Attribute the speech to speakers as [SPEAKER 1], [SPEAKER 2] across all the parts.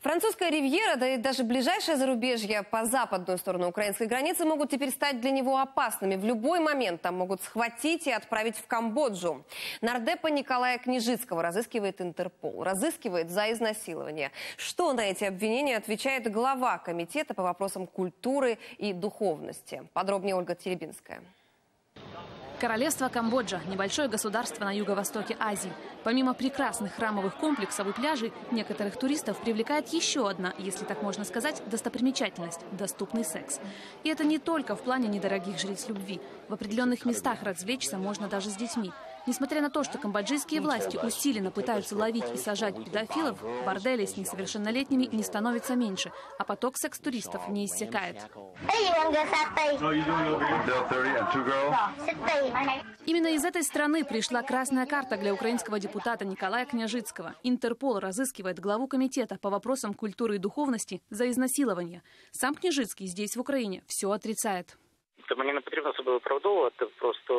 [SPEAKER 1] Французская ривьера, да и даже ближайшее зарубежье по западную сторону украинской границы могут теперь стать для него опасными. В любой момент там могут схватить и отправить в Камбоджу. Нардепа Николая Княжицкого разыскивает Интерпол. Разыскивает за изнасилование. Что на эти обвинения отвечает глава комитета по вопросам культуры и духовности? Подробнее Ольга Теребинская.
[SPEAKER 2] Королевство Камбоджа – небольшое государство на юго-востоке Азии. Помимо прекрасных храмовых комплексов и пляжей, некоторых туристов привлекает еще одна, если так можно сказать, достопримечательность – доступный секс. И это не только в плане недорогих жриц любви. В определенных местах развлечься можно даже с детьми. Несмотря на то, что камбоджийские власти усиленно пытаются ловить и сажать педофилов, борделей с несовершеннолетними не становится меньше, а поток секс-туристов не иссякает. Именно из этой страны пришла красная карта для украинского депутата Николая Княжицкого. Интерпол разыскивает главу комитета по вопросам культуры и духовности за изнасилование. Сам Княжицкий здесь, в Украине, все отрицает.
[SPEAKER 3] Мені не потрібно себе виправдовувати, просто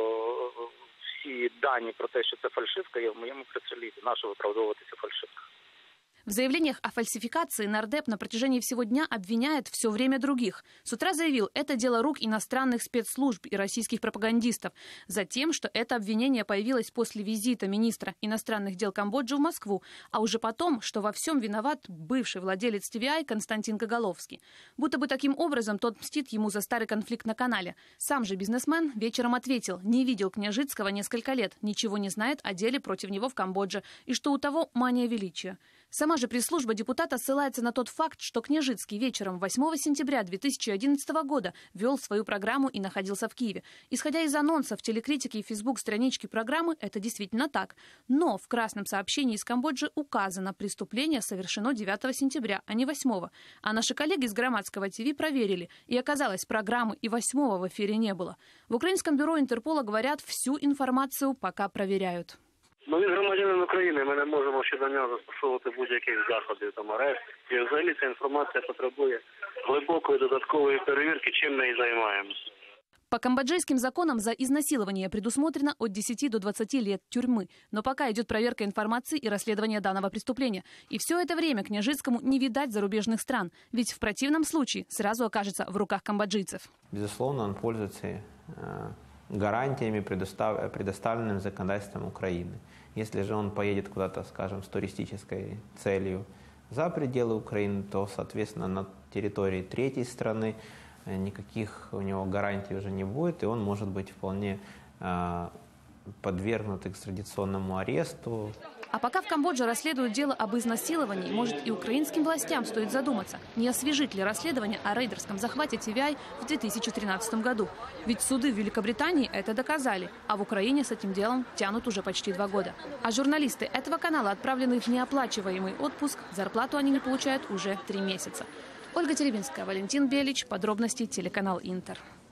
[SPEAKER 3] всі дані про те, що це фальшивка, є в моєму прес-релізі. Нащо виправдовуватися фальшивкою?
[SPEAKER 2] В заявлениях о фальсификации нардеп на протяжении всего дня обвиняет все время других. С утра заявил, это дело рук иностранных спецслужб и российских пропагандистов. Затем, что это обвинение появилось после визита министра иностранных дел Камбоджи в Москву, а уже потом, что во всем виноват бывший владелец ТВИ Константин Коголовский. Будто бы таким образом тот мстит ему за старый конфликт на канале. Сам же бизнесмен вечером ответил, не видел Княжицкого несколько лет, ничего не знает о деле против него в Камбодже и что у того мания величия. Сама же пресс-служба депутата ссылается на тот факт, что Княжицкий вечером 8 сентября 2011 года вел свою программу и находился в Киеве. Исходя из анонсов, телекритики и фейсбук-странички программы, это действительно так. Но в красном сообщении из Камбоджи указано, преступление совершено 9 сентября, а не 8. А наши коллеги из Громадского ТВ проверили. И оказалось, программы и 8 в эфире не было. В украинском бюро Интерпола говорят, всю информацию пока проверяют.
[SPEAKER 3] Ну, він громадянин України, ми не можемо щодо нього застосовувати будь-яких заходів, там арешт. І взагалі ця інформація потребує глибокої додаткової перевірки, чим ми і займаємося.
[SPEAKER 2] По камбоджийским законам за изнасилование предусмотрено от 10 до 20 лет тюрьмы. Но пока идет проверка информации и расследование данного преступления. И все это время Княжицкому не видать зарубежных стран. Ведь в противном случае сразу окажется в руках камбоджийцев.
[SPEAKER 4] Безусловно, он пользуется гарантиями, предоставленными законодательством Украины. Если же он поедет куда-то, скажем, с туристической целью за пределы Украины, то, соответственно, на территории третьей страны никаких у него гарантий уже не будет, и он может быть вполне подвергнут экстрадиционному аресту.
[SPEAKER 2] А пока в Камбодже расследуют дело об изнасиловании, может, и украинским властям стоит задуматься, не освежить ли расследование о рейдерском захвате ТВИ в 2013 году. Ведь суды в Великобритании это доказали, а в Украине с этим делом тянут уже почти 2 года. А журналисты этого канала отправлены в неоплачиваемый отпуск, зарплату они не получают уже 3 месяца. Ольга Теребинская, Валентин Белич, подробности, телеканал Интер.